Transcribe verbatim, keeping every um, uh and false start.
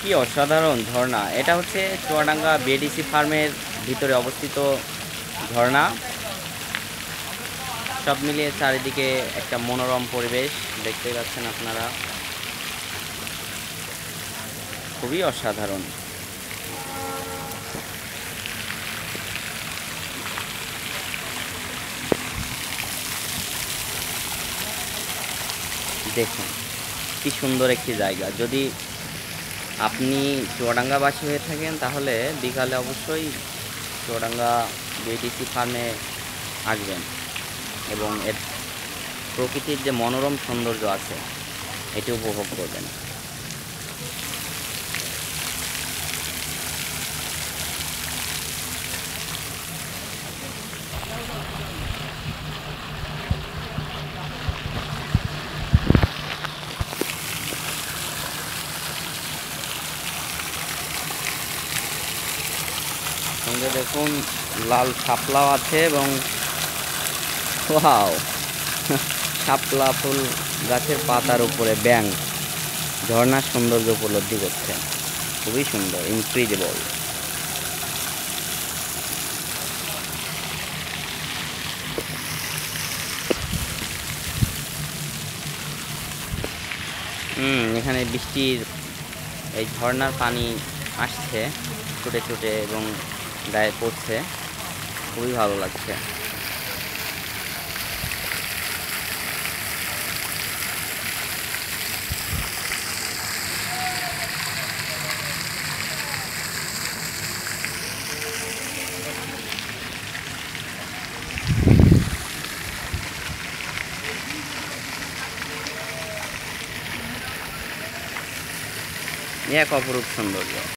কি অসাধারণ ঝর্ণা! এটা হচ্ছে চুয়াডাঙ্গা বিএডিসি ফার্মের ভিতরে অবস্থিত ঝর্ণা। সব মিলিয়ে চারিদিকে একটা মনোরম পরিবেশ দেখতেই পাচ্ছেন আপনারা। খুবই অসাধারণ। দেখুন কি সুন্দর একটি জায়গা। যদি আপনি চুয়াডাঙ্গাবাসী হয়ে থাকেন তাহলে বিকালে অবশ্যই চুয়াডাঙ্গা বিএডিসি ফার্মে আসবেন এবং এর প্রকৃতির যে মনোরম সৌন্দর্য আছে এটি উপভোগ করবেন। সঙ্গে দেখুন লাল শাপলাও আছে এবং ওয়াও শাপলা ফুল গাছের পাতার উপরে ব্যাঙ ঝর্ণার সৌন্দর্য উপলব্ধি করছে। খুবই সুন্দর, ইনক্রেডিবল। হুম এখানে বৃষ্টির এই ঝর্ণার পানি আসছে ছুটে ছুটে এবং গায়ে পড়ছে, খুবই ভালো লাগছে। এক অপরূপ সৌন্দর্য।